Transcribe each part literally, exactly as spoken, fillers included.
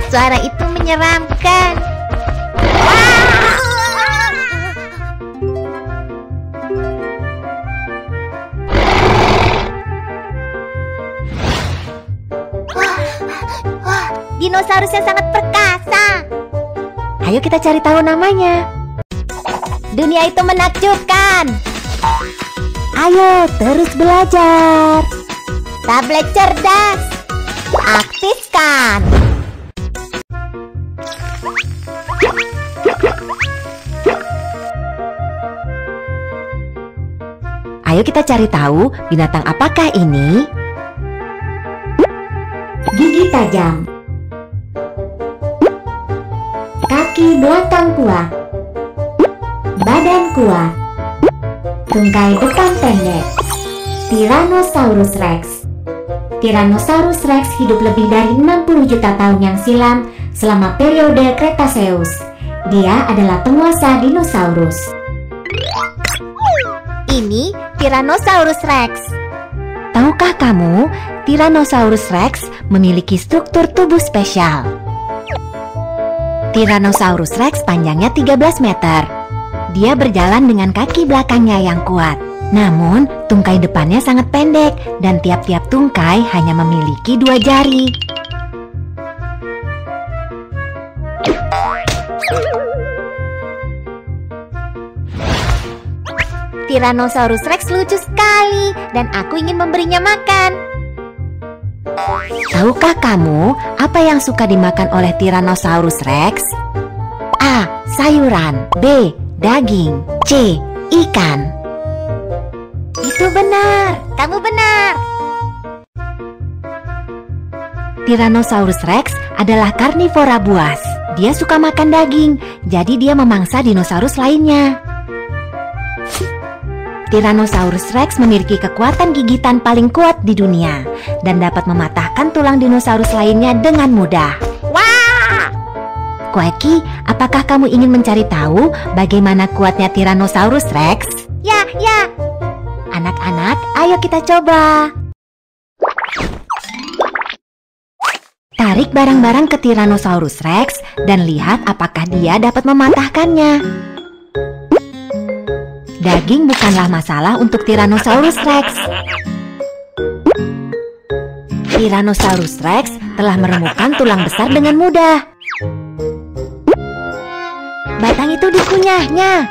Suara itu menyeramkan. Dinosaurus yang sangat perkasa. Ayo kita cari tahu namanya. Dunia itu menakjubkan. Ayo terus belajar. Tablet cerdas, aktifkan. Ayo kita cari tahu binatang apakah ini? Gigi tajam, kaki belakang kuat, badan kuat, tungkai depan pendek. Tyrannosaurus Rex. Tyrannosaurus Rex hidup lebih dari enam puluh juta tahun yang silam selama periode Cretaceous. Dia adalah penguasa dinosaurus. Ini Tyrannosaurus Rex. Tahukah kamu, Tyrannosaurus Rex memiliki struktur tubuh spesial. Tyrannosaurus Rex panjangnya tiga belas meter. Dia berjalan dengan kaki belakangnya yang kuat. Namun, tungkai depannya sangat pendek dan tiap-tiap tungkai hanya memiliki dua jari. Tyrannosaurus Rex lucu sekali dan aku ingin memberinya makan. Tahukah kamu apa yang suka dimakan oleh Tyrannosaurus Rex? A. Sayuran. B. Daging. C. Ikan. Itu benar, kamu benar. Tyrannosaurus Rex adalah karnivora buas. Dia suka makan daging, jadi dia memangsa dinosaurus lainnya. Tyrannosaurus Rex memiliki kekuatan gigitan paling kuat di dunia dan dapat mematahkan tulang dinosaurus lainnya dengan mudah. Wah! Quacky, apakah kamu ingin mencari tahu bagaimana kuatnya Tyrannosaurus Rex? Ya, ya. Anak-anak, ayo kita coba. Tarik barang-barang ke Tyrannosaurus Rex dan lihat apakah dia dapat mematahkannya. Daging bukanlah masalah untuk Tyrannosaurus Rex. Tyrannosaurus Rex telah meremukkan tulang besar dengan mudah. Batang itu dikunyahnya.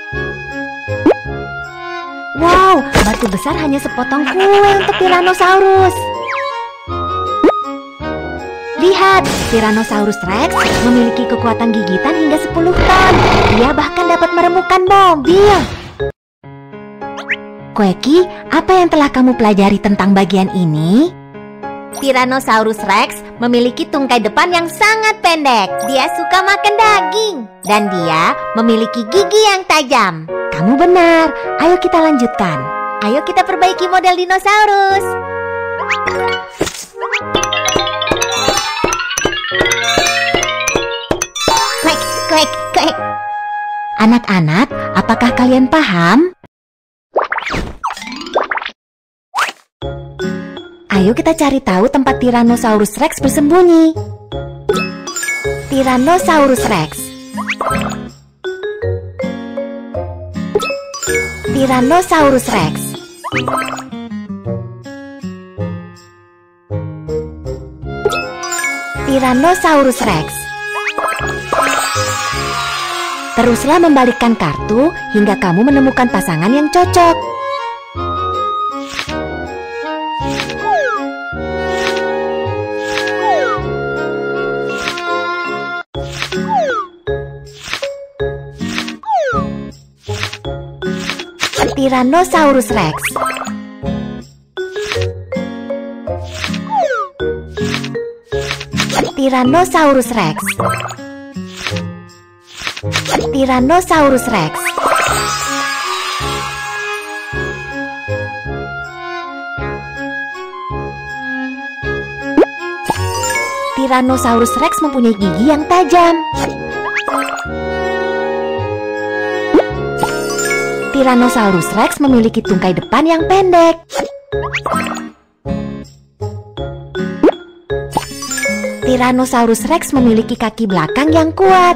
Wow, batu besar hanya sepotong kue untuk Tyrannosaurus. Lihat, Tyrannosaurus Rex memiliki kekuatan gigitan hingga sepuluh ton. Dia bahkan dapat meremukkan mobil. Quacky, apa yang telah kamu pelajari tentang bagian ini? Tyrannosaurus Rex memiliki tungkai depan yang sangat pendek. Dia suka makan daging dan dia memiliki gigi yang tajam. Kamu benar. Ayo kita lanjutkan. Ayo kita perbaiki model dinosaurus. Quack, quack, quack. Anak-anak, apakah kalian paham? Ayo kita cari tahu tempat Tyrannosaurus Rex bersembunyi. Tyrannosaurus Rex. Tyrannosaurus Rex. Tyrannosaurus Rex. Teruslah membalikkan kartu hingga kamu menemukan pasangan yang cocok. Tyrannosaurus Rex. Tyrannosaurus Rex. Tyrannosaurus Rex. Tyrannosaurus Rex mempunyai gigi yang tajam. Tyrannosaurus Rex memiliki tungkai depan yang pendek. Tyrannosaurus Rex memiliki kaki belakang yang kuat.